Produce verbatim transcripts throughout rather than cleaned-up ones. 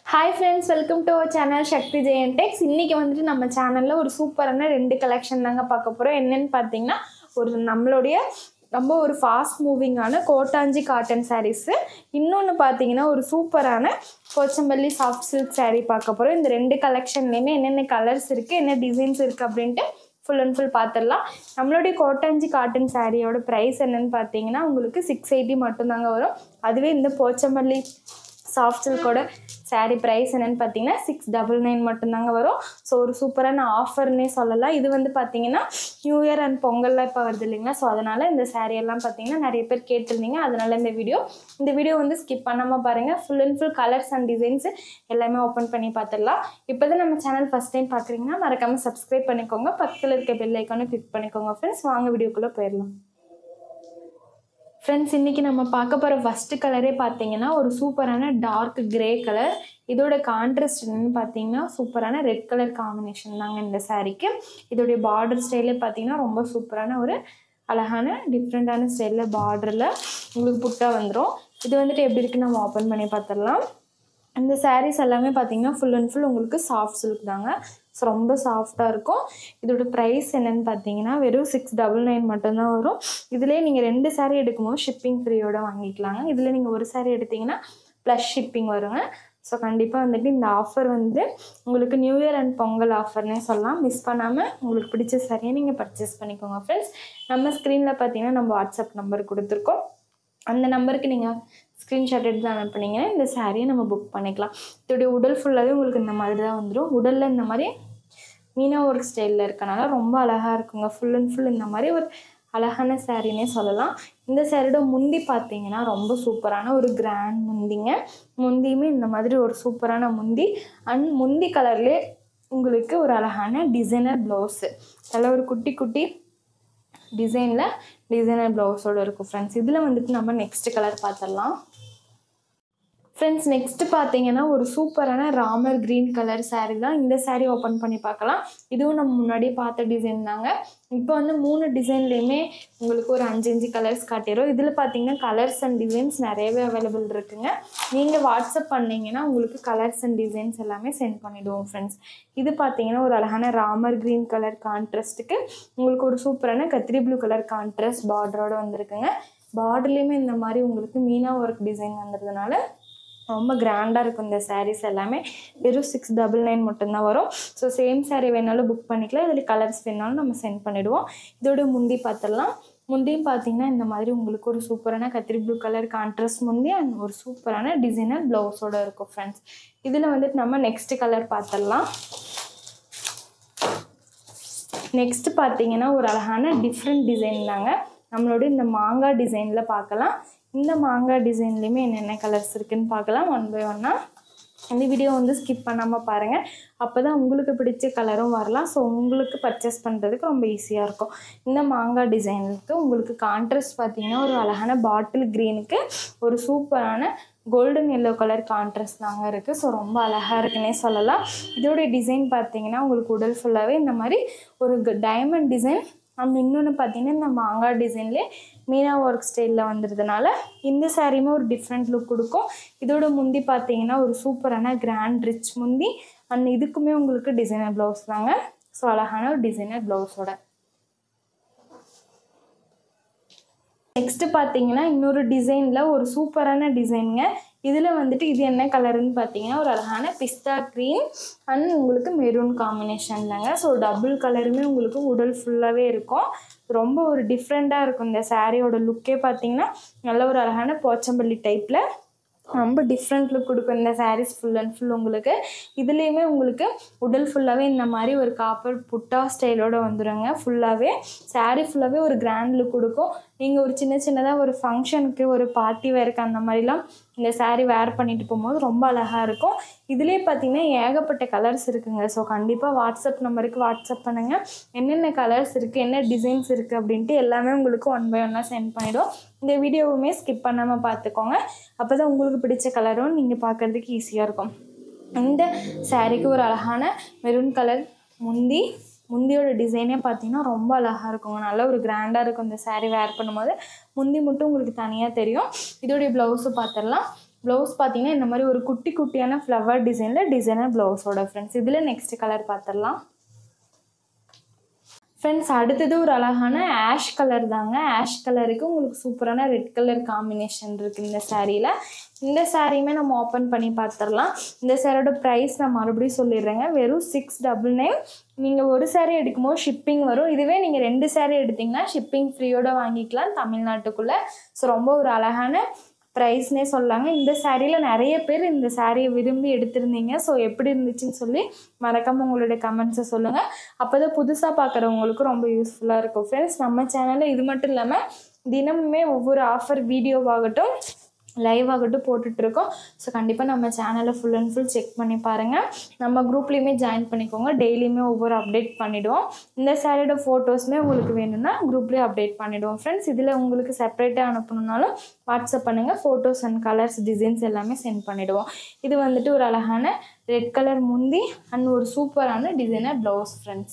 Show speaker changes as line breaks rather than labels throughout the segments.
Hi friends, welcome to our channel Shakti J N Tex. இன்னைக்கு வந்துட்டு நம்ம சேனல்ல ஒரு சூப்பரான ரெண்டு கலெக்ஷன் தாங்க பார்க்க போறோம். என்னன்னு பாத்தீங்கன்னா ஒரு நம்மளுடைய ரொம்ப ஒரு ஃபாஸ்ட் மூவிங்கான கோட்டாஞ்சி காட்டன் sarees. இன்னொன்னு பாத்தீங்கன்னா ஒரு சூப்பரான போச்சம்பள்ளி சாஃப்ட் சில்க் saree பார்க்க போறோம். இந்த ரெண்டு கலெக்ஷன்லயுமே என்னென்ன கலர்ஸ் இருக்கு, என்ன டிசைன்ஸ் இருக்கு அப்படினு full and full பாத்துறலாம். நம்மளுடைய கோட்டாஞ்சி காட்டன் சாரியோட பிரைஸ் என்னன்னு பாத்தீங்கன்னா உங்களுக்கு six eighty மட்டும் தாங்க வரும். அதுவே இந்த போச்சம்பள்ளி சாஃப்ட் சில்கோட saree price என்னன்னு பாத்தீங்கன்னா six ninety-nine மட்டும் தாங்க வரும். சோ ஒரு சூப்பரான ஆஃபர்னே சொல்லலாம். இது வந்து பாத்தீங்கன்னா நியூ இயர் அண்ட் பொங்கல்ல இப்ப வருது இல்லீங்களா, சோ அதனால இந்த saree எல்லாம் பாத்தீங்கன்னா நிறைய பேர் கேட்டிருந்தீங்க. அதனால இந்த வீடியோ இந்த வீடியோ வந்து ஸ்கிப் பண்ணாம பாருங்க. full and full colours and designs எல்லாமே ஓபன் பண்ணி பாத்துறலாம். இப்போதான் நம்ம சேனல் ஃபர்ஸ்ட் டைம் பாக்குறீங்கன்னா மறக்காம Subscribe பண்ணிக்கோங்க. பக்கத்துல இருக்க பெல் ஐகானை கிளிக் பண்ணிக்கோங்க. फ्रेंड्स வாங்க வீடியோக்குள்ள போயிரலாம். फ्रेंड्स இன்னைக்கு நம்ம பார்க்க போற ஃபர்ஸ்ட் கலரே பாத்தீங்கன்னா ஒரு சூப்பரான டார்க் கிரே கலர். இதோட கான்ட்ராஸ்ட் என்னன்னு பாத்தீங்கன்னா சூப்பரான ரெட் கலர் காம்பினேஷன் தாங்க இந்த சாரிக்கு. இதோட பார்டர் ஸ்டைலே பாத்தீங்கன்னா ரொம்ப சூப்பரான ஒரு அழகான டிஃபரெண்டான ஸ்டைல்ல பார்டர்ல உங்களுக்கு புட்டா வந்துரும். இது வந்துட்டு எப்படி இருக்கு நம்ம ஓபன் பண்ணி பாத்துறலாம். இந்த sarees எல்லாமே பாத்தீங்கன்னா full and full உங்களுக்கு soft silk தாங்க. சோ ரொம்ப சாஃப்ட்டா இருக்கும். இதோட பிரைஸ் என்னன்னு பாத்தீங்கன்னா வெறும் six ninety-nine மட்டும் தான் வரும். இதுலயே நீங்க ரெண்டு saree எடுக்கும்போது shipping free யோட வாங்கிக்கலாங்க. இதுல நீங்க ஒரு saree எடுத்தீங்கன்னா plus shipping வருங்க. சோ கண்டிப்பா வந்துட்டு இந்த ஆஃபர் வந்து உங்களுக்கு நியூ இயர் அண்ட் பொங்கல் ஆஃபர்னே சொல்லலாம். மிஸ் பண்ணாம உங்களுக்கு பிடிச்ச saree நீங்க பர்ச்சேஸ் பண்ணிக்கோங்க फ्रेंड्स. நம்ம ஸ்கிரீன்ல பாத்தீங்கன்னா நம்ம வாட்ஸ்அப் நம்பர் கொடுத்திருக்கோம். அந்த நம்பருக்கு நீங்க ஸ்கிரீன்ஷாட் எடுத்து அனுப்புனீங்கன்னா இந்த சாரியை நம்ம புக் பண்ணிக்கலாம். இதோட உடல் ஃபுல்லாவே உங்களுக்கு இந்த மாதிரி தான் வந்துரும். உடல்ல இந்த மாதிரி மீனா ஒர்க் ஸ்டைல்ல இருக்கனால ரொம்ப அழகா இருக்குங்க. ஃபுல் அண்ட் ஃபுல் இந்த மாதிரி ஒரு அழகான சாரினே சொல்லலாம். இந்த சாரியோட முந்தி பார்த்தீங்கன்னா ரொம்ப சூப்பரான ஒரு கிராண்ட் முந்திங்க. முந்தியுமே இந்த மாதிரி ஒரு சூப்பரான முந்தி அண்ட் முந்தி கலர்லேயே உங்களுக்கு ஒரு அழகான டிசைனர் ப்ளவுஸ். அதில் ஒரு குட்டி குட்டி டிசைன்ல டிசைனர் ப்ளவுஸோட இருக்கும் ஃப்ரெண்ட்ஸ். இதில் வந்துட்டு நம்ம நெக்ஸ்ட் கலர் பார்த்துடலாம். फ्रेंड्स नेक्स्ट பாத்தீங்கன்னா ஒரு சூப்பரான ராமர் கிரீன் கலர் saree தான். இந்த saree ஓபன் பண்ணி பார்க்கலாம். இதுவும் நம்ம முன்னாடி பார்த்த டிசைன் தாங்க. இப்போ வந்து மூணு டிசைன்லயுமே உங்களுக்கு ஒரு அஞ்சு அஞ்சு கலர்ஸ் காட்டிரும். இதுல பாத்தீங்கன்னா கலர்ஸ் அண்ட் டிசைன்ஸ் நிறையவே அவைலபிள் இருக்குங்க. நீங்க வாட்ஸ்அப் பண்ணீங்கன்னா உங்களுக்கு கலர்ஸ் அண்ட் டிசைன்ஸ் எல்லாமே சென்ட் பண்ணிடுவோம் फ्रेंड्स. இது பாத்தீங்கன்னா ஒரு அழகான ராமர் கிரீன் கலர் கான்ட்ராஸ்ட்க்கு உங்களுக்கு ஒரு சூப்பரான கத்திரி ப்ளூ கலர் கான்ட்ராஸ்ட் பார்டரோட வந்திருக்குங்க. பார்டர்லயுமே இந்த மாதிரி உங்களுக்கு மீனா ஒர்க் டிசைன் வந்ததுனால ரொம்ப கிராண்டா இருக்கும் இந்த sarees எல்லாமே. வெறும் six ninety-nine மட்டும் தான் வரும். சோ சேம் saree வேணாலும் புக் பண்ணிக்கலாம். இதுல கலர்ஸ் வேணாலும் நம்ம சென்ட் பண்ணிடுவோம். இதோட முந்தி பார்த்தறலாம். முந்தியும் பாத்தீங்கன்னா இந்த மாதிரி உங்களுக்கு ஒரு சூப்பரான கத்திரி ப்ளூ கலர் கான்ட்ராஸ்ட் முந்தி அண்ட் ஒரு சூப்பரான டிசைனர் ப்ளவுஸோட இருக்கும் फ्रेंड्स. இதுல வந்துட்டு நம்ம நெக்ஸ்ட் கலர் பார்த்தறலாம். நெக்ஸ்ட் பாத்தீங்கன்னா ஒரு அழகான டிஃபரண்ட் டிசைன் தாங்க. நம்மளோட இந்த மாங்கா டிசைன்ல பார்க்கலாம். இந்த மாங்கா டிசைன்லயுமே என்னென்ன கலர்ஸ் இருக்குன்னு பார்க்கலாம் ஒன் பை ஒன்னா. இந்த வீடியோ வந்து ஸ்கிப் பண்ணாம பாருங்க. அப்பதான் உங்களுக்கு பிடிச்ச கலரும் வரலாம். ஸோ உங்களுக்கு பர்ச்சேஸ் பண்றதுக்கு ரொம்ப ஈஸியா இருக்கும். இந்த மாங்கா டிசைனுக்கு உங்களுக்கு கான்ட்ராஸ்ட் பார்த்தீங்கன்னா ஒரு அழகான பாட்டில் கிரீனுக்கு ஒரு சூப்பரான கோல்டன் எல்லோ கலர் கான்ட்ராஸ்ட் தாங்க இருக்கு. ஸோ ரொம்ப அழகா இருக்குன்னே சொல்லலாம். இதோட டிசைன் பார்த்தீங்கன்னா உங்களுக்கு உடல் ஃபுல்லாவே இந்த மாதிரி ஒரு டைமண்ட் டிசைன் அண்ட் இன்னொன்று பார்த்தீங்கன்னா இந்த மாங்கா டிசைன்லேயே மீனா ஒர்க் ஸ்டைலில் வந்துடுறதுனால இந்த சாரியுமே ஒரு டிஃப்ரெண்ட் லுக் கொடுக்கும். இதோட முந்தி பார்த்தீங்கன்னா ஒரு சூப்பரான கிராண்ட் ரிச் முந்தி அண்ட் இதுக்குமே உங்களுக்கு டிசைனர் ப்ளவுஸ் தாங்க. ஸோ அழகான ஒரு டிசைனர் ப்ளவுஸோட. நெக்ஸ்ட் பார்த்தீங்கன்னா இன்னொரு டிசைனில் ஒரு சூப்பரான டிசைனுங்க. இதில் வந்துட்டு இது என்ன கலருன்னு பார்த்தீங்கன்னா ஒரு அழகான பிஸ்தா க்ரீன் அண்ட் உங்களுக்கு மெரூன் காம்பினேஷன்லங்க. ஸோ டபுள் கலருமே உங்களுக்கு உடல் ஃபுல்லாகவே இருக்கும். ரொம்ப ஒரு டிஃப்ரெண்ட்டாக இருக்கும். இந்த சாரியோட லுக்கே பார்த்தீங்கன்னா நல்ல ஒரு அழகான போச்சம்பள்ளி டைப்பில் ரொம்ப டிஃப்ரெண்ட் லுக் கொடுக்கும் இந்த சாரீஸ் ஃபுல் அண்ட் ஃபுல் உங்களுக்கு. இதுலேயுமே உங்களுக்கு உடல் ஃபுல்லாகவே இந்த மாதிரி ஒரு காப்பர் புட்டா ஸ்டைலோட வந்துடுங்க. ஃபுல்லாகவே சாரீ ஃபுல்லாகவே ஒரு கிராண்ட் லுக் கொடுக்கும். நீங்கள் ஒரு சின்ன சின்னதாக ஒரு ஃபங்க்ஷனுக்கு ஒரு பார்ட்டி வேருக்கு அந்த மாதிரிலாம் இந்த சாரீ வேர் பண்ணிட்டு போகும்போது ரொம்ப அழகாக இருக்கும். இதுலேயே பார்த்தீங்கன்னா ஏகப்பட்ட கலர்ஸ் இருக்குங்க. ஸோ கண்டிப்பாக வாட்ஸ்அப் நம்பருக்கு வாட்ஸ்அப் பண்ணுங்கள். என்னென்ன கலர்ஸ் இருக்குது, என்ன டிசைன்ஸ் இருக்குது அப்படின்ட்டு எல்லாமே உங்களுக்கு ஒன் பை ஒன்னாக சென்ட் பண்ணிவிடும். இந்த வீடியோவுமே ஸ்கிப் பண்ணாமல் பார்த்துக்கோங்க. அப்போ தான் உங்களுக்கு பிடிச்ச கலரும் நீங்கள் பார்க்குறதுக்கு ஈஸியாக இருக்கும். இந்த சாரீக்கு ஒரு அழகான மெரூன் கலர் முந்தி முந்தியோட டிசைனே பார்த்தீங்கன்னா ரொம்ப அழகாக இருக்குங்க. நல்ல ஒரு கிராண்டாக இருக்கும் இந்த சாரீ வேர் பண்ணும்போது. முந்தி மட்டும் உங்களுக்கு தனியாக தெரியும். இதோடைய ப்ளவுஸு பார்த்துடலாம். ப்ளவுஸ் பார்த்தீங்கன்னா இந்த மாதிரி ஒரு குட்டி குட்டியான ஃப்ளவர் டிசைனில் டிசைனர் ப்ளவுஸோட ஃப்ரெண்ட்ஸ். இதில் நெக்ஸ்ட் கலர் பார்த்துடலாம். ஃப்ரெண்ட்ஸ் அடுத்தது ஒரு அழகான ஆஷ் கலர் தாங்க. ஆஷ் கலருக்கு உங்களுக்கு சூப்பரான ரெட் கலர் காம்பினேஷன் இருக்குது இந்த சாரியில். இந்த சாரியுமே நம்ம ஓப்பன் பண்ணி பார்த்துடலாம். இந்த சாரியோட ப்ரைஸ் நான் மறுபடியும் சொல்லிடுறேங்க. வெறும் சிக்ஸ் டபுள் நைன். நீங்கள் ஒரு சாரீ எடுக்கும்போது ஷிப்பிங் வரும். இதுவே நீங்கள் ரெண்டு சாரீ எடுத்திங்கன்னா ஷிப்பிங் ஃப்ரீயோடு வாங்கிக்கலாம் தமிழ்நாட்டுக்குள்ளே. ஸோ ரொம்ப ஒரு அழகான ப்ரைஸ்னே சொல்லாங்க. இந்த சாரியில் நிறைய பேர் இந்த சாரியை விரும்பி எடுத்திருந்தீங்க. ஸோ எப்படி இருந்துச்சுன்னு சொல்லி மறக்காமல் உங்களுடைய கமெண்ட்ஸை சொல்லுங்கள். அப்போ தான் புதுசாக பார்க்குறவங்களுக்கு ரொம்ப யூஸ்ஃபுல்லாக இருக்கும் ஃப்ரெண்ட்ஸ். நம்ம சேனலில் இது மட்டும் இல்லாமல் தினமுமே ஒவ்வொரு ஆஃபர் வீடியோவாகட்டும் லைவ் ஆகட்டும் போட்டுட்ருக்கோம். ஸோ கண்டிப்பாக நம்ம சேனலை ஃபுல் அண்ட் ஃபுல் செக் பண்ணி பாருங்கள். நம்ம குரூப்லேயுமே ஜாயின் பண்ணிக்கோங்க. டெய்லியுமே ஒவ்வொரு அப்டேட் பண்ணிவிடுவோம். இந்த சாரியோட ஃபோட்டோஸுமே உங்களுக்கு வேணும்னா குரூப்லேயே அப்டேட் பண்ணிவிடுவோம் ஃப்ரெண்ட்ஸ். இதில் உங்களுக்கு செப்பரேட்டாக அனுப்பணுன்னாலும் வாட்ஸ்அப் பண்ணுங்கள். ஃபோட்டோஸ் அண்ட் கலர்ஸ் டிசைன்ஸ் எல்லாமே சென்ட் பண்ணிவிடுவோம். இது வந்துட்டு ஒரு அழகான ரெட் கலர் முந்தி அண்ட் ஒரு சூப்பரான டிசைனர் ப்ளவுஸ் ஃப்ரெண்ட்ஸ்.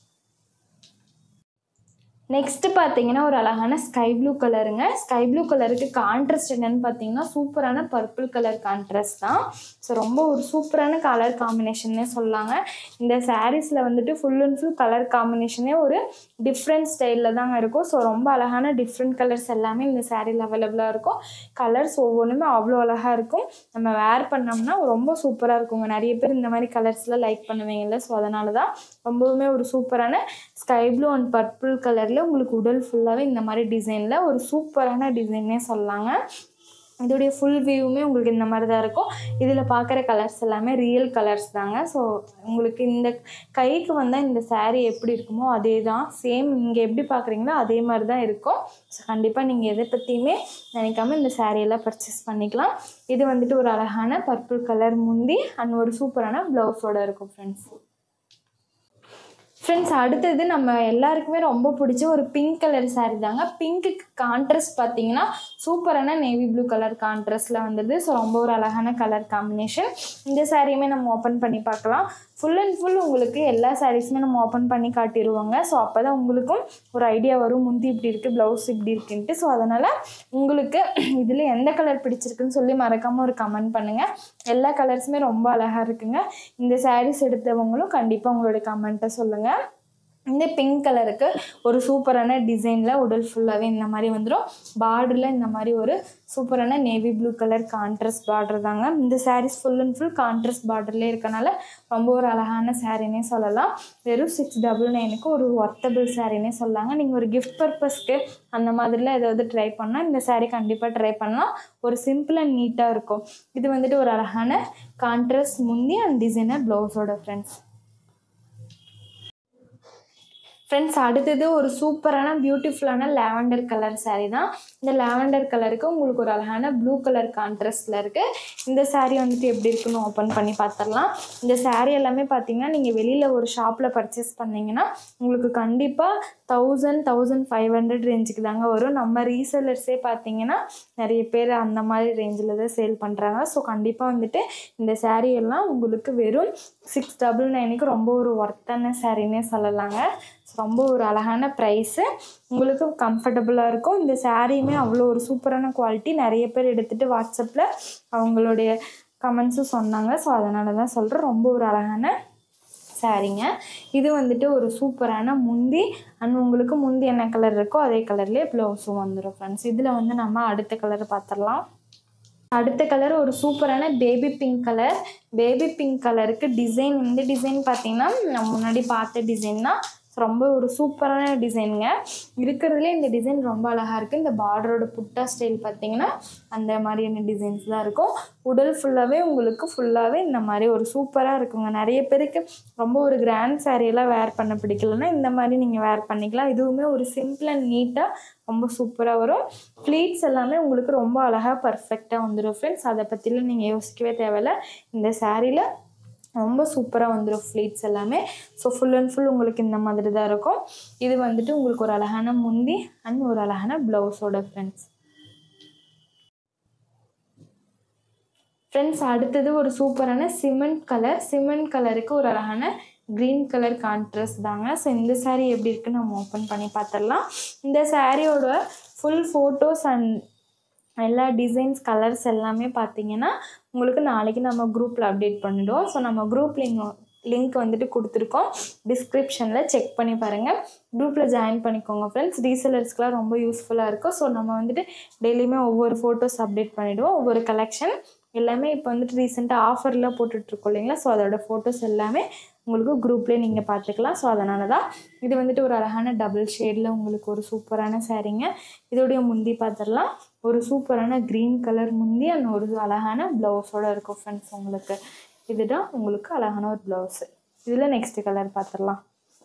நெக்ஸ்ட்டு பார்த்தீங்கன்னா ஒரு அழகான ஸ்கை ப்ளூ கலருங்க. ஸ்கை ப்ளூ கலருக்கு கான்ட்ராஸ்ட் என்னென்னு பார்த்தீங்கன்னா சூப்பரான பர்பிள் கலர் கான்ட்ராஸ்ட் தான். ஸோ ரொம்ப ஒரு சூப்பரான கலர் காம்பினேஷன்னே சொல்லாங்க. இந்த சாரீஸில் வந்துட்டு ஃபுல் அண்ட் ஃபுல் கலர் காம்பினேஷனே ஒரு டிஃப்ரெண்ட் ஸ்டைலில் தாங்க இருக்கும். ஸோ ரொம்ப அழகான டிஃப்ரெண்ட் கலர்ஸ் எல்லாமே இந்த சாரியில் அவைலபிளாக இருக்கும். கலர்ஸ் ஒவ்வொன்றுமே அவ்வளோ அழகாக இருக்கும். நம்ம வேர் பண்ணோம்னா ரொம்ப சூப்பராக இருக்குங்க. நிறைய பேர் இந்த மாதிரி கலர்ஸில் லைக் பண்ணுவீங்கல்ல. ஸோ அதனால தான் ரொம்பவுமே ஒரு சூப்பரான ஸ்கை ப்ளூ அண்ட் பர்பிள் கலரில் உங்களுக்கு உடல் ஃபுல்லாகவே இந்த மாதிரி டிசைனில் ஒரு சூப்பரான டிசைன்னே சொல்லாங்க. இதோடைய ஃபுல் வியூவுமே உங்களுக்கு இந்த மாதிரி தான் இருக்கும். இதில் பார்க்குற கலர்ஸ் எல்லாமே ரியல் கலர்ஸ் தாங்க. ஸோ உங்களுக்கு இந்த கைக்கு வந்தால் இந்த சாரீ எப்படி இருக்குமோ அதே தான் சேம் நீங்கள் எப்படி பார்க்குறீங்களோ அதே மாதிரி தான் இருக்கும். ஸோ கண்டிப்பாக நீங்கள் எதை பற்றியுமே நினைக்காம இந்த சாரியெல்லாம் பர்ச்சேஸ் பண்ணிக்கலாம். இது வந்துட்டு ஒரு அழகான பர்பிள் கலர் முந்தி அண்ட் ஒரு சூப்பரான ப்ளவுஸோடு இருக்கும் ஃப்ரெண்ட்ஸ். ஃப்ரெண்ட்ஸ் அடுத்தது நம்ம எல்லாருக்குமே ரொம்ப பிடிச்ச ஒரு பிங்க் கலர் சாரீ தாங்க. பிங்க்குக்கு கான்ட்ராஸ்ட் பார்த்தீங்கன்னா சூப்பரான நேவி ப்ளூ கலர் கான்ட்ராஸ்டில் வந்தது. ஸோ ரொம்ப ஒரு அழகான கலர் காம்பினேஷன். இந்த சாரியுமே நம்ம ஓப்பன் பண்ணி பார்க்கலாம். ஃபுல் அண்ட் ஃபுல் உங்களுக்கு எல்லா சாரீஸுமே நம்ம ஓப்பன் பண்ணி காட்டிடுவோங்க. ஸோ அப்போ தான் உங்களுக்கும் ஒரு ஐடியா வரும் முந்தி இப்படி இருக்குது ப்ளவுஸ் இப்படி இருக்குன்ட்டு. ஸோ அதனால் உங்களுக்கு இதில் எந்த கலர் பிடிச்சிருக்குன்னு சொல்லி மறக்காமல் ஒரு கமெண்ட் பண்ணுங்கள். எல்லா கலர்ஸுமே ரொம்ப அழகாக இருக்குங்க. இந்த சாரீஸ் எடுத்தவங்களும் கண்டிப்பாக உங்களுடைய கமெண்ட்டை சொல்லுங்கள். இந்த பிங்க் கலருக்கு ஒரு சூப்பரான டிசைனில் உடல் ஃபுல்லாகவே இந்த மாதிரி வந்துடும். பார்டரில் இந்த மாதிரி ஒரு சூப்பரான navy blue colour contrast border தாங்க. இந்த saris full and full contrast பார்டர்லேயே இருக்கனால ரொம்ப ஒரு அழகான சாரீனே சொல்லலாம். வெறும் சிக்ஸ் டபுள் நைனுக்கு ஒரு ஒர்த்தபிள் சாரீனே சொல்லாங்க. நீங்கள் ஒரு கிஃப்ட் பர்பஸ்க்கு அந்த மாதிரிலாம் ஏதாவது ட்ரை பண்ணால் இந்த சாரீ கண்டிப்பாக ட்ரை பண்ணலாம். ஒரு சிம்பிள் அண்ட் நீட்டாக இருக்கும். இது வந்துட்டு ஒரு அழகான கான்ட்ராஸ்ட் முந்தி அண்ட் டிசைனர் ப்ளவுஸோட ஃப்ரெண்ட்ஸ். ஃப்ரெண்ட்ஸ் அடுத்தது ஒரு சூப்பரான பியூட்டிஃபுல்லான லாவெண்டர் கலர் சாரீ தான். இந்த லாவெண்டர் கலருக்கு உங்களுக்கு ஒரு அழகான ப்ளூ கலர் கான்ட்ராஸ்டில் இருக்குது. இந்த சாரீ வந்துட்டு எப்படி இருக்குன்னு ஓப்பன் பண்ணி பார்த்துடலாம். இந்த சாரீ எல்லாமே பார்த்தீங்கன்னா நீங்கள் வெளியில் ஒரு ஷாப்பில் பர்ச்சேஸ் பண்ணிங்கன்னா உங்களுக்கு கண்டிப்பாக தௌசண்ட் தௌசண்ட் ஃபைவ் ஹண்ட்ரட் ரேஞ்சுக்கு தாங்க வரும். நம்ம ரீசெல்லர்ஸே பார்த்தீங்கன்னா நிறைய பேர் அந்த மாதிரி ரேஞ்சில் தான் சேல் பண்ணுறாங்க. ஸோ கண்டிப்பாக வந்துட்டு இந்த சாரீ எல்லாம் உங்களுக்கு வெறும் சிக்ஸ் டபுள் நைனுக்கு ரொம்ப ஒரு ஒர்த்தான சாரீனே சொல்லலாங்க. ரொம்ப ஒரு அழகான ப்ரைஸு, உங்களுக்கு கம்ஃபர்டபுளாக இருக்கும். இந்த சாரியுமே அவ்வளோ ஒரு சூப்பரான குவாலிட்டி. நிறைய பேர் எடுத்துகிட்டு வாட்ஸ்அப்பில் அவங்களுடைய கமெண்ட்ஸும் சொன்னாங்க. ஸோ அதனால தான் சொல்கிறேன். ரொம்ப ஒரு அழகான சாரீங்க. இது வந்துட்டு ஒரு சூப்பரான முந்தி அண்ட் உங்களுக்கு முந்தி என்ன கலர் இருக்கோ அதே கலர்லேயே ப்ளவுஸும் வந்துடும் ஃப்ரெண்ட்ஸ். இதில் வந்து நம்ம அடுத்த கலர் பார்த்துடலாம். அடுத்த கலர் ஒரு சூப்பரான baby pink colour. Baby pink கலருக்கு டிசைன் இந்த டிசைன் பார்த்தீங்கன்னா நம்ம முன்னாடி பார்த்த டிசைன் தான். ரொம்ப ஒரு சூப்பரான டிசைனுங்க. இருக்கிறதுலே இந்த டிசைன் ரொம்ப அழகாக இருக்குது. இந்த பார்டரோட புட்டா ஸ்டைல் பார்த்தீங்கன்னா அந்த மாதிரியான டிசைன்ஸ் தான் இருக்கும். உடல் ஃபுல்லாகவே உங்களுக்கு ஃபுல்லாகவே இந்த மாதிரி ஒரு சூப்பராக இருக்குங்க. நிறைய பேருக்கு ரொம்ப ஒரு கிராண்ட் சாரியெல்லாம் வேர் பண்ண பிடிக்கலன்னா இந்த மாதிரி நீங்கள் வேர் பண்ணிக்கலாம். இதுவுமே ஒரு சிம்பிள் அண்ட் நீட்டாக ரொம்ப சூப்பராக வரும். ப்ளீட்ஸ் எல்லாமே உங்களுக்கு ரொம்ப அழகாக பர்ஃபெக்டாக வந்துடும் ஃப்ரெண்ட்ஸ். அதை பற்றிலாம் நீங்கள் யோசிக்கவே தேவையில்லை. இந்த சாரியில் ரொம்ப சூப்பராக வந்துடும் ஃப்ளீட்ஸ் எல்லாமே. ஸோ ஃபுல் அண்ட் ஃபுல் உங்களுக்கு இந்த மாதிரி தான் இருக்கும். இது வந்துட்டு உங்களுக்கு ஒரு அழகான முந்தி அண்ட் ஒரு அழகான ப்ளவுஸோட ஃப்ரெண்ட்ஸ். ஃப்ரெண்ட்ஸ் அடுத்தது ஒரு சூப்பரான சிமெண்ட் கலர். சிமெண்ட் கலருக்கு ஒரு அழகான க்ரீன் கலர் கான்ட்ராஸ்ட் தாங்க. ஸோ இந்த சாரீ எப்படி இருக்குன்னு நம்ம ஓப்பன் பண்ணி பார்த்துடலாம். இந்த சாரியோட ஃபுல் ஃபோட்டோஸ் அண்ட் எல்லா டிசைன்ஸ் கலர்ஸ் எல்லாமே பார்த்தீங்கன்னா உங்களுக்கு நாளைக்கு நம்ம குரூப்பில் அப்டேட் பண்ணிவிடுவோம். ஸோ நம்ம குரூப் லிங்க் லிங்க் வந்துட்டு கொடுத்துருக்கோம், டிஸ்கிரிப்ஷனில் செக் பண்ணி பாருங்கள். குரூப்பில் ஜாயின் பண்ணிக்கோங்க ஃப்ரெண்ட்ஸ். ரீசெலர்ஸ்க்குலாம் ரொம்ப யூஸ்ஃபுல்லாக இருக்கும். ஸோ நம்ம வந்துட்டு டெய்லியுமே ஒவ்வொரு ஃபோட்டோஸ் அப்டேட் பண்ணிவிடுவோம், ஒவ்வொரு கலெக்ஷன் எல்லாமே. இப்போ வந்துட்டு ரீசெண்டாக ஆஃபர்லாம் போட்டுட்ருக்கோம் இல்லைங்களா, ஸோ அதோட ஃபோட்டோஸ் எல்லாமே உங்களுக்கு குரூப்லேயே நீங்கள் பார்த்துக்கலாம். ஸோ அதனால தான் இது வந்துட்டு ஒரு அழகான டபுள் ஷேடில் உங்களுக்கு ஒரு சூப்பரான சாரீங்க. இதோடைய முந்தி பார்த்துடலாம். ஒரு சூப்பரான க்ரீன் கலர் முந்தி அண்ட் ஒரு அழகான ப்ளவுஸோடு இருக்கும் ஃப்ரெண்ட்ஸ். உங்களுக்கு இதுதான் உங்களுக்கு அழகான ஒரு ப்ளவுஸு. இதில் நெக்ஸ்ட் கலர் பார்த்துடலாம்.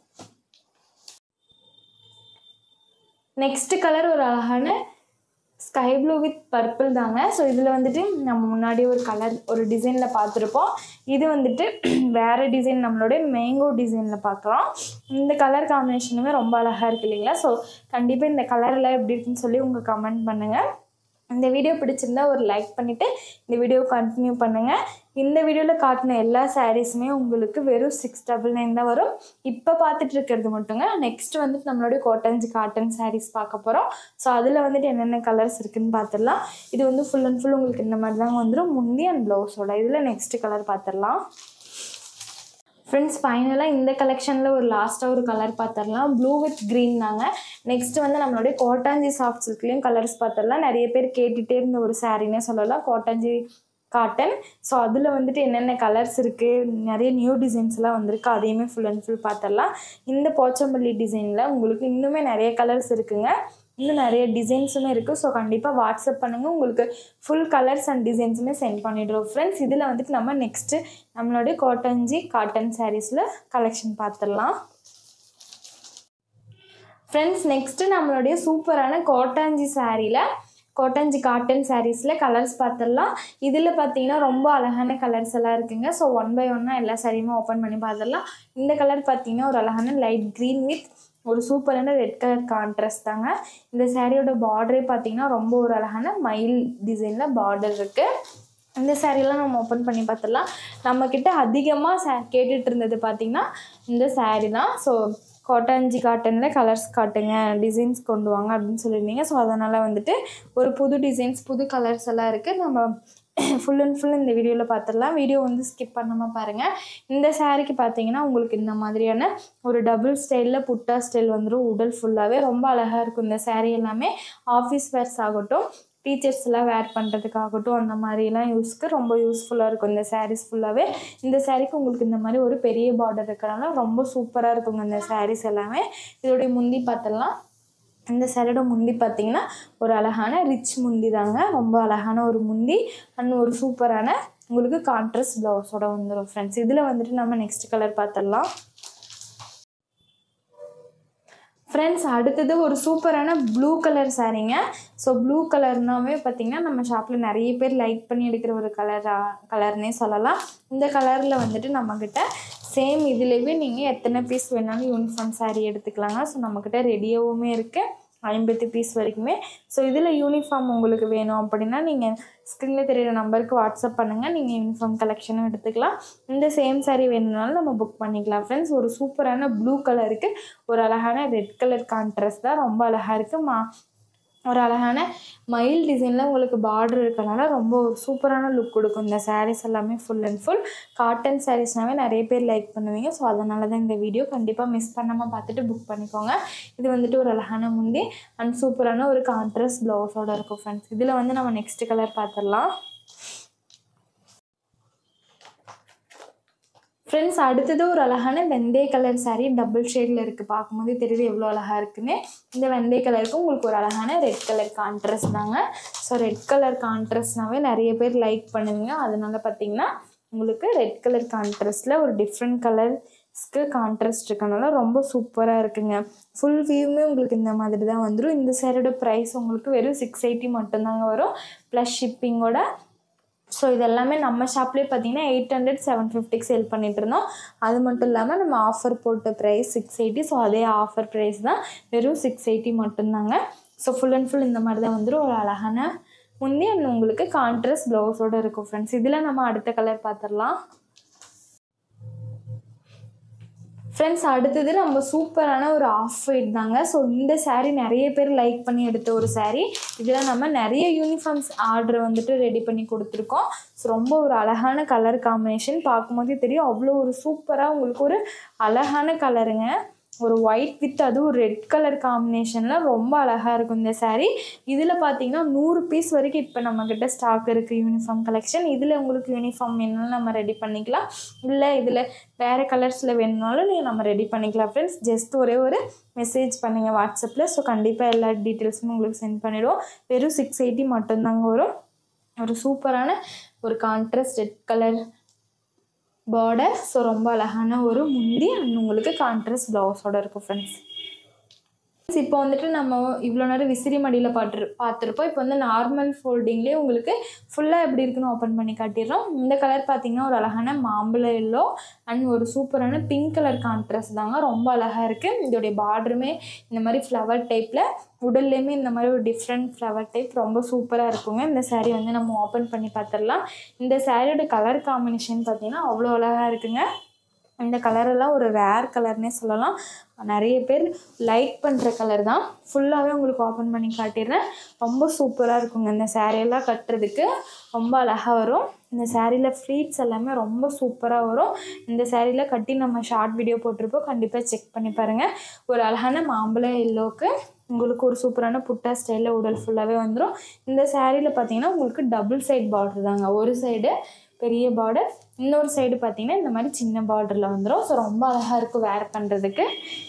நெக்ஸ்ட் கலர் ஒரு அழகான ஸ்கை ப்ளூ வித் பர்பிள் தாங்க. ஸோ இதில் வந்துட்டு நம்ம முன்னாடி ஒரு கலர் ஒரு டிசைனில் பார்த்துருப்போம். இது வந்துட்டு வேறு டிசைன், நம்மளுடைய மேங்கோ டிசைனில் பார்க்குறோம். இந்த கலர் காம்பினேஷனுமே ரொம்ப அழகாக இருக்குது இல்லைங்களா. ஸோ கண்டிப்பாக இந்த கலரில் எப்படி இருக்குன்னு சொல்லி உங்கள் கமெண்ட் பண்ணுங்கள். இந்த வீடியோ பிடிச்சிருந்தா ஒரு லைக் பண்ணிவிட்டு இந்த வீடியோ கண்டினியூ பண்ணுங்கள். இந்த வீடியோவில் காட்டின எல்லா சாரீஸுமே உங்களுக்கு வெறும் சிக்ஸ் டபுள் நைன் தான் வரும். இப்போ பார்த்துட்டு இருக்கிறது மட்டுங்க. நெக்ஸ்ட் வந்துட்டு நம்மளுடைய கோட்டன்ஜி காட்டன் சாரீஸ் பார்க்க போகிறோம். ஸோ அதில் வந்துட்டு என்னென்ன கலர்ஸ் இருக்குதுன்னு பார்த்துடலாம். இது வந்து ஃபுல் அண்ட் ஃபுல் உங்களுக்கு இந்த மாதிரி தாங்க வந்துடும், முந்தி அண்ட் ப்ளவுஸோட. இதில் நெக்ஸ்ட் கலர் பார்த்துடலாம் ஃப்ரெண்ட்ஸ். ஃபைனலாக இந்த கலெக்ஷனில் ஒரு லாஸ்ட்டாக ஒரு கலர் பார்த்துடலாம், ப்ளூ வித் க்ரீன் தாங்க. நெக்ஸ்ட் வந்து நம்மளுடைய கோட்டாஞ்சி சாஃப்ட் சில்க்லேயும் கலர்ஸ் பார்த்துடலாம். நிறைய பேர் கேட்டுகிட்டே இருந்த ஒரு சாரீனே சொல்லலாம், கோட்டாஞ்சி காட்டன். ஸோ அதில் வந்துட்டு என்னென்ன கலர்ஸ் இருக்குது, நிறைய நியூ டிசைன்ஸ்லாம் வந்திருக்கு, அதையுமே ஃபுல் அண்ட் ஃபுல் பார்த்துடலாம். இந்த போச்சம்பள்ளி டிசைனில் உங்களுக்கு இன்னுமே நிறைய கலர்ஸ் இருக்குங்க, இன்னும் நிறைய டிசைன்ஸுமே இருக்குது. ஸோ கண்டிப்பாக வாட்ஸ்அப் பண்ணுங்கள், உங்களுக்கு ஃபுல் கலர்ஸ் அண்ட் டிசைன்ஸுமே சென்ட் பண்ணிவிடுறோம் ஃப்ரெண்ட்ஸ். இதில் வந்துட்டு நம்ம நெக்ஸ்ட்டு நம்மளுடைய கோட்டஞ்சி காட்டன் சாரீஸில் கலெக்ஷன் பார்த்துடலாம் ஃப்ரெண்ட்ஸ். நெக்ஸ்ட்டு நம்மளுடைய சூப்பரான கோட்டாஞ்சி சாரியில் கோட்டஞ்சி காட்டன் சாரீஸில் கலர்ஸ் பார்த்துடலாம். இதில் பார்த்தீங்கன்னா ரொம்ப அழகான கலர்ஸ் எல்லாம் இருக்குங்க. ஸோ ஒன் பை ஒன்னாக எல்லா சாரியுமே ஓப்பன் பண்ணி பார்த்துடலாம். இந்த கலர் பார்த்தீங்கன்னா ஒரு அழகான லைட் க்ரீன் வித் ஒரு சூப்பரான ரெட் கலர் கான்ட்ராஸ்ட் தாங்க. இந்த சாரியோட பார்டரே பார்த்தீங்கன்னா ரொம்ப ஒரு அழகான மயில் டிசைனில் பார்டர் இருக்குது. இந்த சாரீலாம் நம்ம ஓப்பன் பண்ணி பார்த்துடலாம். நம்மக்கிட்ட அதிகமாக சா கேட்டுட்டு இருந்தது பார்த்திங்கன்னா இந்த சாரீ தான். ஸோ கோட்டாஞ்சி காட்டனில் கலர்ஸ் காட்டுங்க, டிசைன்ஸ் கொண்டு வாங்க அப்படின்னு சொல்லியிருந்தீங்க. ஸோ அதனால் வந்துட்டு ஒரு புது டிசைன்ஸ் புது கலர்ஸ் எல்லாம் இருக்குது. நம்ம ஃபுல் அண்ட் ஃபுல் இந்த வீடியோவில் பார்த்துடலாம். வீடியோ வந்து ஸ்கிப் பண்ணாமல் பாருங்கள். இந்த சாரீக்கு பார்த்தீங்கன்னா உங்களுக்கு இந்த மாதிரியான ஒரு டபுள் ஸ்டைலில் புட்டா ஸ்டைல் வந்துடும். உடல் ஃபுல்லாகவே ரொம்ப அழகாக இருக்கும். இந்த சாரீ எல்லாமே ஆஃபீஸ் வேர்ஸ் ஆகட்டும், டீச்சர்ஸ் எல்லாம் வேர் பண்ணுறதுக்காகட்டும், அந்த மாதிரிலாம் யூஸ்க்கு ரொம்ப யூஸ்ஃபுல்லாக இருக்கும் இந்த சாரீஸ் ஃபுல்லாகவே. இந்த சாரீக்கு உங்களுக்கு இந்த மாதிரி ஒரு பெரிய பார்டர் இருக்கிறனால ரொம்ப சூப்பராக இருக்குங்க இந்த சாரீஸ் எல்லாமே. இதோடைய முந்தி பார்த்துடலாம். இந்த சாரியோட முந்தி பார்த்திங்கன்னா ஒரு அழகான ரிச் முந்தி தாங்க, ரொம்ப அழகான ஒரு முந்தி அண்ட் ஒரு சூப்பரான உங்களுக்கு கான்ட்ராஸ்ட் ப்ளவுஸோட வந்துடும் ஃப்ரெண்ட்ஸ். இதில் வந்துட்டு நம்ம நெக்ஸ்ட் கலர் பார்த்துடலாம் ஃப்ரெண்ட்ஸ். அடுத்தது ஒரு சூப்பரான ப்ளூ கலர் சாரீங்க. ஸோ ப்ளூ கலர்னாவே பார்த்திங்கன்னா நம்ம ஷாப்பில் நிறைய பேர் லைக் பண்ணி எடுக்கிற ஒரு கலராக கலர்னே சொல்லலாம். இந்த கலரில் வந்துட்டு நம்மக்கிட்ட சேம் இதுலேயே நீங்கள் எத்தனை பீஸ் வேணாலும் யூனிஃபார்ம் சாரீ எடுத்துக்கலாங்க. ஸோ நம்மக்கிட்ட ரெடியாகவுமே இருக்குது ஐம்பது பீஸ் வரைக்குமே. ஸோ இதில் யூனிஃபார்ம் உங்களுக்கு வேணும் அப்படின்னா நீங்கள் ஸ்க்ரீனில் தெரியிற நம்பருக்கு வாட்ஸ்அப் பண்ணுங்கள், நீங்கள் யூனிஃபார்ம் கலெக்ஷனும் எடுத்துக்கலாம். இந்த சேம் சாரீ வேணும்னாலும் நம்ம புக் பண்ணிக்கலாம் ஃப்ரெண்ட்ஸ். ஒரு சூப்பரான ப்ளூ கலருக்கு ஒரு அழகான ரெட் கலர் கான்ட்ராஸ்ட் தான், ரொம்ப அழகாக இருக்குது. மா ஒரு அழகான மயில் டிசைனில் உங்களுக்கு பார்டர் இருக்கனால ரொம்ப ஒரு சூப்பரான லுக் கொடுக்கும் இந்த சாரீஸ் எல்லாமே. ஃபுல் அண்ட் ஃபுல் காட்டன் சாரீஸ்னாவே நிறைய பேர் லைக் பண்ணுவீங்க. ஸோ அதனால தான் இந்த வீடியோ கண்டிப்பாக மிஸ் பண்ணாமல் பார்த்துட்டு புக் பண்ணிக்கோங்க. இது வந்துட்டு ஒரு அழகான முந்தி அண்ட் சூப்பரான ஒரு கான்ட்ராஸ்ட் ப்ளவுஸோடு இருக்கும் ஃப்ரெண்ட்ஸ். இதில் வந்து நம்ம நெக்ஸ்ட் கலர் பார்த்துடலாம் ஃப்ரெண்ட்ஸ். அடுத்தது ஒரு அழகான வெந்தய கலர் சாரீ டபுள் ஷேடில் இருக்குது. பார்க்கும்போது தெரியுது எவ்வளோ அழகாக இருக்குன்னு. இந்த வெந்தய கலருக்கு உங்களுக்கு ஒரு அழகான ரெட் கலர் கான்ட்ராஸ்ட் தாங்க. ஸோ ரெட் கலர் கான்ட்ராஸ்ட்னாவே நிறைய பேர் லைக் பண்ணுவீங்க. அதனால பார்த்தீங்கன்னா உங்களுக்கு ரெட் கலர் கான்ட்ராஸ்ட்டில் ஒரு டிஃப்ரெண்ட் கலர்ஸ்க்கு கான்ட்ராஸ்ட் இருக்கனால ரொம்ப சூப்பராக இருக்குங்க. ஃபுல் வியூமே உங்களுக்கு இந்த மாதிரி தான் வந்துடும். இந்த சாரியோட ப்ரைஸ் உங்களுக்கு வெறும் சிக்ஸ் எயிட்டி மட்டும்தாங்க வரும் ப்ளஸ் ஷிப்பிங்கோட. ஸோ இதெல்லாமே நம்ம ஷாப்லேயே பார்த்தீங்கன்னா எயிட் ஹண்ட்ரட் செவன் ஃபிஃப்டிக்கு சேல் பண்ணிகிட்டு இருந்தோம். அது மட்டும் இல்லாமல் நம்ம ஆஃபர் போட்ட ப்ரைஸ் சிக்ஸ் எயிட்டி. ஸோ அதே ஆஃபர் ப்ரைஸ் தான், வெறும் சிக்ஸ் எயிட்டி மட்டும்தாங்க. ஸோ ஃபுல் அண்ட் ஃபுல் இந்த மாதிரி தான் வந்துடும். ஒரு அழகான முந்தி அண்ட் உங்களுக்கு கான்ட்ராஸ்ட் ப்ளவுஸோடு இருக்கும் ஃப்ரெண்ட்ஸ். இதில் நம்ம அடுத்த கலர் பார்த்துடலாம் ஃப்ரெண்ட்ஸ் அடுத்தது நம்ம சூப்பரான ஒரு ஆஃப் ஒயிட் தாங்க. ஸோ இந்த சாரீ நிறைய பேர் லைக் பண்ணி எடுத்த ஒரு சாரீ. இதில் நம்ம நிறைய யூனிஃபார்ம்ஸ் ஆர்டர் வந்துட்டு ரெடி பண்ணி கொடுத்துருக்கோம். ஸோ ரொம்ப ஒரு அழகான கலர் காம்பினேஷன், பார்க்கும்போதே தெரியும் அவ்வளோ ஒரு சூப்பராக உங்களுக்கு ஒரு அழகான கலருங்க. ஒரு ஒயிட் வித் அதுவும் ரெட் கலர் காம்பினேஷனில் ரொம்ப அழகாக இருக்கும் இந்த சாரீ. இதில் பார்த்தீங்கன்னா நூறு பீஸ் வரைக்கும் இப்போ நம்மக்கிட்ட ஸ்டாக் இருக்குது யூனிஃபார்ம் கலெக்ஷன். இதில் உங்களுக்கு யூனிஃபார்ம் வேணும்னாலும் நம்ம ரெடி பண்ணிக்கலாம், இல்லை இதில் வேறு கலர்ஸில் வேணும்னாலும் நீங்கள் நம்ம ரெடி பண்ணிக்கலாம். ஃப்ரெண்ட்ஸ் ஜஸ்ட் ஒரே ஒரு மெசேஜ் பண்ணுங்கள் வாட்ஸ்அப்பில். ஸோ கண்டிப்பாக எல்லா டீட்டெயில்ஸுமே உங்களுக்கு சென்ட் பண்ணிவிடுவோம். வெறும் சிக்ஸ் எயிட்டி மட்டும்தாங்க வரும். ஒரு சூப்பரான ஒரு contrast red colour border. So ரொம்ப அழகான ஒரு முந்தி அண்ட் உங்களுக்கு கான்ட்ராஸ்ட் ப்ளவுஸோட இருக்கும் ஃப்ரெண்ட்ஸ். இப்போ வந்துட்டு நம்ம இவ்வளோ நேரம் விசிறி மடியில் பாட்டு பார்த்துருப்போம். இப்போ வந்து நார்மல் ஃபோல்டிங்லேயே உங்களுக்கு ஃபுல்லாக எப்படி இருக்குன்னு ஓப்பன் பண்ணி காட்டிடுறோம். இந்த கலர் பார்த்திங்கன்னா ஒரு அழகான மாம்பழ எல்லோ அண்ட் ஒரு சூப்பரான பிங்க் கலர் கான்ட்ராஸ்ட் தாங்க. ரொம்ப அழகாக இருக்குது. இதோடைய பார்டருமே இந்த மாதிரி ஃப்ளவர் டைப்பில், உடல்லையுமே இந்த மாதிரி ஒரு டிஃப்ரெண்ட் ஃப்ளவர் டைப் ரொம்ப சூப்பராக இருக்குங்க. இந்த சாரீ வந்து நம்ம ஓப்பன் பண்ணி பார்த்துடலாம். இந்த சாரியோட கலர் காம்பினேஷன் பார்த்திங்கன்னா அவ்வளோ அழகாக இருக்குங்க. இந்த கலரெல்லாம் ஒரு ரேர் கலர்னே சொல்லலாம். நிறைய பேர் லைக் பண்ணுற கலர் தான். ஃபுல்லாகவே உங்களுக்கு ஓப்பன் பண்ணி காட்டிடுறேன். ரொம்ப சூப்பராக இருக்குங்க. இந்த சாரியெல்லாம் கட்டுறதுக்கு ரொம்ப அழகாக வரும். இந்த சாரியில் ஃப்ளீட்ஸ் எல்லாமே ரொம்ப சூப்பராக வரும். இந்த சாரியில் கட்டி நம்ம ஷார்ட் வீடியோ போட்டிருப்போம், கண்டிப்பாக செக் பண்ணி பாருங்கள். ஒரு அழகான மாம்பழ எல்லோவுக்கு உங்களுக்கு ஒரு சூப்பரான புட்டா ஸ்டைலில் உடல் ஃபுல்லாகவே வந்துடும். இந்த சாரியில் பார்த்தீங்கன்னா உங்களுக்கு டபுள் சைட் பார்டர் தாங்க. ஒரு சைடு பெரிய பார்டர், இன்னொரு சைடு பார்த்தீங்கன்னா இந்த மாதிரி சின்ன பார்டரில் வந்துடும். ஸோ ரொம்ப அழகாக இருக்கும் வேர் பண்ணுறதுக்கு.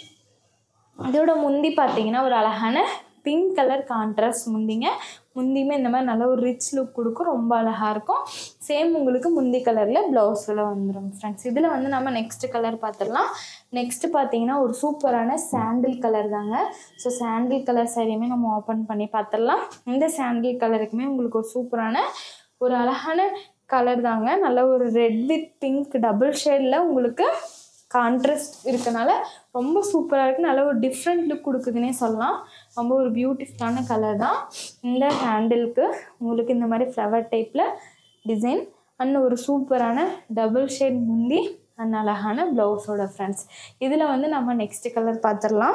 இதோட முந்தி பார்த்தீங்கன்னா ஒரு அழகான பிங்க் கலர் கான்ட்ராஸ்ட் முந்திங்க. முந்தியுமே இந்த மாதிரி நல்ல ஒரு ரிச் லுக் கொடுக்கும், ரொம்ப அழகாக இருக்கும். சேம் உங்களுக்கு முந்தி கலரில் ப்ளவுஸில் வந்துடும் ஃப்ரெண்ட்ஸ். இதில் வந்து நம்ம நெக்ஸ்ட் கலர் பார்த்துடலாம். நெக்ஸ்ட்டு பார்த்தீங்கன்னா ஒரு சூப்பரான சாண்டில் கலர் தாங்க. ஸோ சாண்டில் கலர் சாரியுமே நம்ம ஓப்பன் பண்ணி பார்த்துடலாம். இந்த சாண்டில் கலருக்குமே உங்களுக்கு ஒரு சூப்பரான ஒரு அழகான கலர் தாங்க. நல்ல ஒரு ரெட் வித் பிங்க் டபுள் ஷேடில் உங்களுக்கு கான்ட்ராஸ்ட் இருக்கனால ரொம்ப சூப்பராக இருக்குது. நல்ல ஒரு டிஃப்ரெண்ட் லுக் கொடுக்குதுன்னே சொல்லலாம். ரொம்ப ஒரு பியூட்டிஃபுல்லான கலர் தான். இந்த ஹேண்டிலுக்கு உங்களுக்கு இந்த மாதிரி ஃப்ளவர் டைப்பில் டிசைன் அண்ட் ஒரு சூப்பரான டபுள் ஷேட் முந்தி அண்ட் அழகான ப்ளவுஸோட ஃப்ரெண்ட்ஸ். இதில் வந்து நம்ம நெக்ஸ்ட் கலர் பார்த்துடலாம்.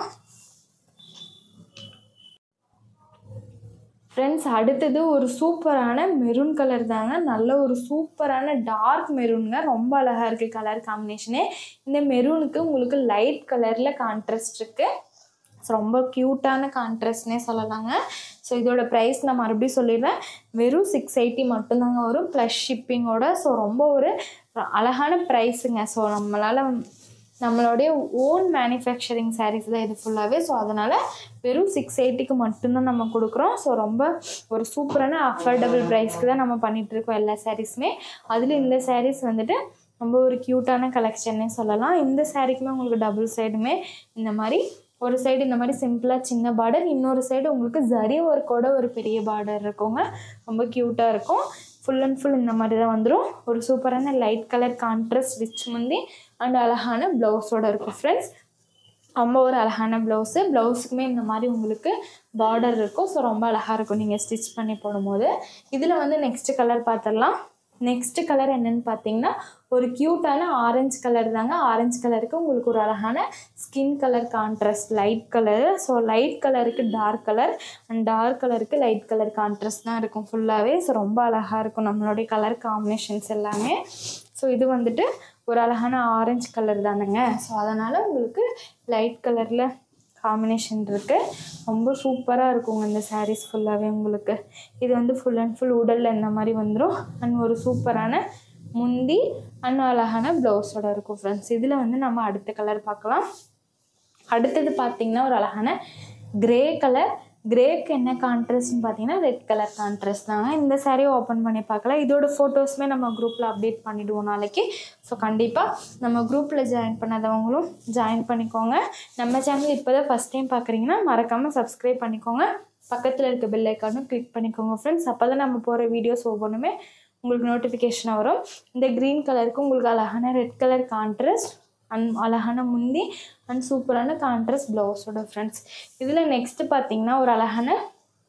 ஃப்ரெண்ட்ஸ் அடுத்தது ஒரு சூப்பரான மெரூன் கலர் தாங்க. நல்ல ஒரு சூப்பரான டார்க் மெரூனுங்க. ரொம்ப அழகாக இருக்குது கலர் காம்பினேஷனே. இந்த மெரூனுக்கு உங்களுக்கு லைட் கலரில் கான்ட்ராஸ்ட் இருக்குது. ஸோ ரொம்ப க்யூட்டான கான்ட்ராஸ்ட்னே சொல்லலாங்க. ஸோ இதோட ப்ரைஸ் நான் மறுபடியும் சொல்லிடுறேன். வெறும் சிக்ஸ் எயிட்டி மட்டும்தாங்க வரும் ப்ளஸ் ஷிப்பிங்கோட. ஸோ ரொம்ப ஒரு அழகான ப்ரைஸுங்க. ஸோ நம்மளால் நம்மளுடைய ஓன் மேனுஃபேக்சரிங் சாரீஸ் தான் இது ஃபுல்லாகவே. ஸோ அதனால் வெறும் சிக்ஸ் எயிட்டிக்கு மட்டும்தான் நம்ம கொடுக்குறோம். ஸோ ரொம்ப ஒரு சூப்பரான அஃபோர்டபுள் ப்ரைஸ்க்கு தான் நம்ம பண்ணிகிட்ருக்கோம் எல்லா சாரீஸுமே. அதில் இந்த சாரீஸ் வந்துட்டு ரொம்ப ஒரு க்யூட்டான கலெக்ஷன்னே சொல்லலாம். இந்த சாரீக்குமே உங்களுக்கு டபுள் சைடுமே இந்த மாதிரி ஒரு சைடு இந்த மாதிரி சிம்பிளாக சின்ன பார்டர், இன்னொரு சைடு உங்களுக்கு ஜரி ஒர்க்கோட ஒரு பெரிய பார்டர் இருக்குங்க. ரொம்ப க்யூட்டாக இருக்கும். ஃபுல் அண்ட் ஃபுல் இந்த மாதிரி தான் வந்துடும். ஒரு சூப்பரான லைட் கலர் கான்ட்ராஸ்ட் ரிச் முந்தி அண்ட் அழகான ப்ளவுஸோடு இருக்கும் ஃப்ரெண்ட்ஸ். ரொம்ப ஒரு அழகான ப்ளவுஸு. ப்ளவுஸுக்குமே இந்த மாதிரி உங்களுக்கு பார்டர் இருக்கும். ஸோ ரொம்ப அழகாக இருக்கும் நீங்கள் ஸ்டிச் பண்ணி போடும்போது. இதில் வந்து நெக்ஸ்ட்டு கலர் பார்த்துடலாம். நெக்ஸ்ட்டு கலர் என்னென்னு பார்த்தீங்கன்னா ஒரு க்யூட்டான ஆரஞ்சு கலர் தாங்க. ஆரஞ்சு கலருக்கு உங்களுக்கு ஒரு அழகான skin colour contrast light colour. So light கலருக்கு டார்க் கலர் அண்ட் டார்க் கலருக்கு லைட் கலர் கான்ட்ராஸ்ட் தான் இருக்கும் ஃபுல்லாகவே. ஸோ ரொம்ப அழகாக இருக்கும் நம்மளுடைய கலர் காம்பினேஷன்ஸ் எல்லாமே. ஸோ இது வந்துட்டு ஒரு அழகான ஆரஞ்சு கலர் தானுங்க. ஸோ அதனால் உங்களுக்கு லைட் கலரில் காம்பினேஷன் இருக்குது. ரொம்ப சூப்பராக இருக்குங்க இந்த சாரீஸ் ஃபுல்லாகவே உங்களுக்கு. இது வந்து ஃபுல் அண்ட் ஃபுல் உடலில் இந்த மாதிரி வந்துடும் அண்ட் ஒரு சூப்பரான முந்தி அண்ட் அழகான ப்ளவுஸோட இருக்கும் ஃப்ரெண்ட்ஸ். இதில் வந்து நம்ம அடுத்த கலர் பார்க்கலாம். அடுத்தது பார்த்திங்கன்னா ஒரு அழகான கிரே கலர். கிரேக்கு என்ன கான்ட்ராஸ்ட்னு பார்த்தீங்கன்னா ரெட் கலர் கான்ட்ராஸ்ட் தாங்க. இந்த சாரியை ஓப்பன் பண்ணி பார்க்கலாம். இதோட ஃபோட்டோஸுமே நம்ம குரூப்பில் அப்டேட் பண்ணிவிடுவோம் நாளைக்கு. ஸோ கண்டிப்பாக நம்ம குரூப்பில் ஜாயின் பண்ணாதவங்களும் ஜாயின் பண்ணிக்கோங்க. நம்ம சேனல் இப்போ தான் ஃபஸ்ட் டைம் பார்க்குறீங்கன்னா மறக்காமல் சப்ஸ்கிரைப் பண்ணிக்கோங்க. பக்கத்தில் இருக்க பெல் ஐக்கானும் கிளிக் பண்ணிக்கோங்க ஃப்ரெண்ட்ஸ். அப்போ தான் நம்ம போகிற வீடியோஸ் ஒவ்வொன்றுமே உங்களுக்கு நோட்டிஃபிகேஷனாக வரும். இந்த க்ரீன் கலருக்கு உங்களுக்கு அழகான ரெட் கலர் கான்ட்ராஸ்ட் அண்ட் அழகான முந்தி அண்ட் சூப்பரான கான்ட்ராஸ்ட் ப்ளவுஸோட ஃப்ரெண்ட்ஸ். இதில் நெக்ஸ்ட்டு பார்த்தீங்கன்னா ஒரு அழகான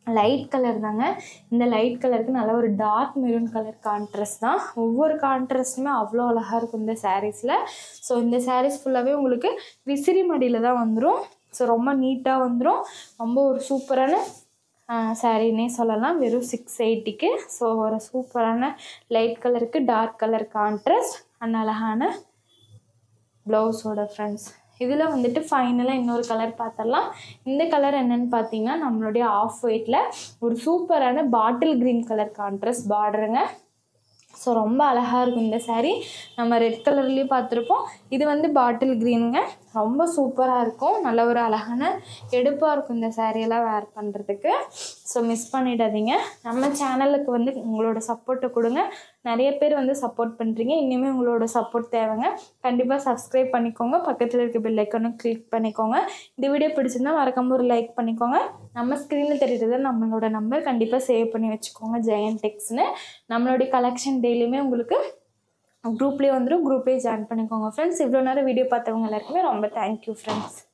லைட் கலர் தாங்க. இந்த லைட் கலருக்கு நல்ல ஒரு டார்க் மெரூன் கலர் கான்ட்ராஸ்ட் தான். ஒவ்வொரு கான்ட்ராஸ்ட்டுமே அவ்வளோ அழகாக இருக்கும் இந்த சாரீஸில். ஸோ இந்த சாரீஸ் ஃபுல்லாகவே உங்களுக்கு விசிறி மடியில் தான் வந்துடும். ஸோ ரொம்ப நீட்டாக வந்துடும். ரொம்ப ஒரு சூப்பரான சாரீனே சொல்லலாம். வெறும் சிக்ஸ் எயிட்டிக்கு. ஸோ ஒரு சூப்பரான லைட் கலருக்கு டார்க் கலர் கான்ட்ராஸ்ட் அண்ட் அழகான ப்ளவுஸோட ஃப்ரெண்ட்ஸ். இதில் வந்துட்டு ஃபைனலாக இன்னொரு கலர் பார்த்துடலாம். இந்த கலர் என்னென்னு பார்த்தீங்கன்னா நம்மளுடைய ஆஃப் ஒயிட்டில் ஒரு சூப்பரான பாட்டில் க்ரீன் கலர் கான்ட்ராஸ்ட் பார்டருங்க. ஸோ ரொம்ப அழகாக இருக்கும் இந்த சாரீ. நம்ம ரெட் கலர்லேயும் பார்த்துருப்போம். இது வந்து பாட்டில் க்ரீனுங்க. ரொம்ப சூப்பராக இருக்கும். நல்ல ஒரு அழகான எடுப்பாக இருக்கும் இந்த சாரியெல்லாம் வேர் பண்ணுறதுக்கு. ஸோ மிஸ் பண்ணிடாதீங்க. நம்ம சேனலுக்கு வந்து உங்களோட சப்போர்ட்டை கொடுங்க. நிறைய பேர் வந்து சப்போர்ட் பண்ணுறீங்க. இன்னுமே உங்களோட சப்போர்ட் தேவைங்க. கண்டிப்பாக சப்ஸ்கிரைப் பண்ணிக்கோங்க. பக்கத்தில் இருக்க பெல் ஐக்கானும் கிளிக் பண்ணிக்கோங்க. இந்த வீடியோ பிடிச்சிருந்தா மறக்காம ஒரு லைக் பண்ணிக்கோங்க. நம்ம ஸ்க்ரீனில் தெரியுறது நம்மளோட நம்பர். கண்டிப்பாக சேவ் பண்ணி வச்சுக்கோங்க, ஜெயன் டெக்ஸ்னு. நம்மளுடைய கலெக்ஷன் டெய்லியுமே உங்களுக்கு குரூப்லேயே வந்துடும். குரூப்லேயே ஜாயின் பண்ணிக்கோங்க ஃப்ரெண்ட்ஸ். இவ்வளோ நேரம் வீடியோ பார்த்தவங்க எல்லாருக்குமே ரொம்ப தேங்க்யூ ஃப்ரெண்ட்ஸ்.